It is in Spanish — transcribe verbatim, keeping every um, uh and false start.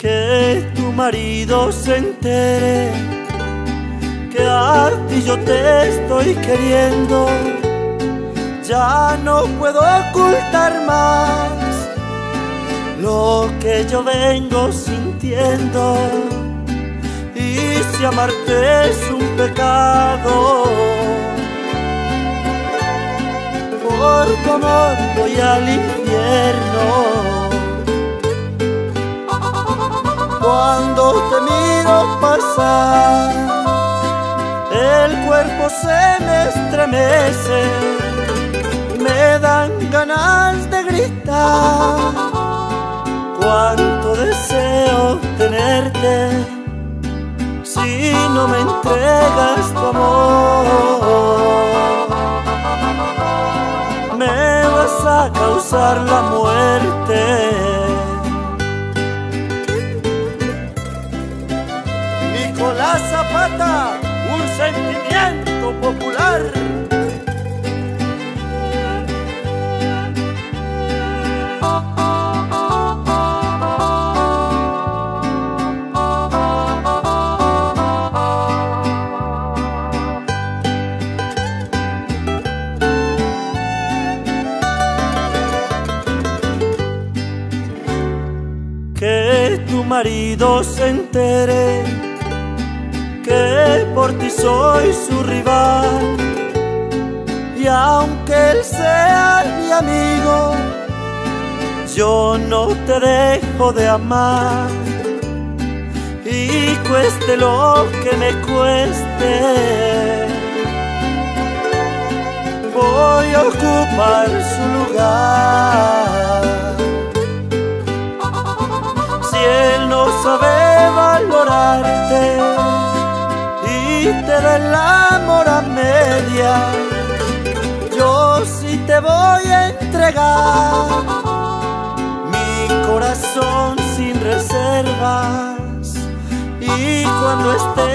Que tu marido se entere que a ti yo te estoy queriendo. Ya no puedo ocultar más lo que yo vengo sintiendo. Y si amarte es un pecado, por tu amor voy al infierno. Cuando te miro pasar, el cuerpo se me estremece, me dan ganas de gritar. Cuánto deseo tenerte, si no me entregas tu amor, me vas a causar la muerte. Nicolás Zapata, un sentimiento popular. Que tu marido se entere que por ti soy su rival, y aunque él sea mi amigo, yo no te dejo de amar. Y cueste lo que me cueste, voy a ocupar su lugar. Si él no sabe valorarte y te da el amor a media, yo sí te voy a entregar mi corazón sin reservas. Y cuando esté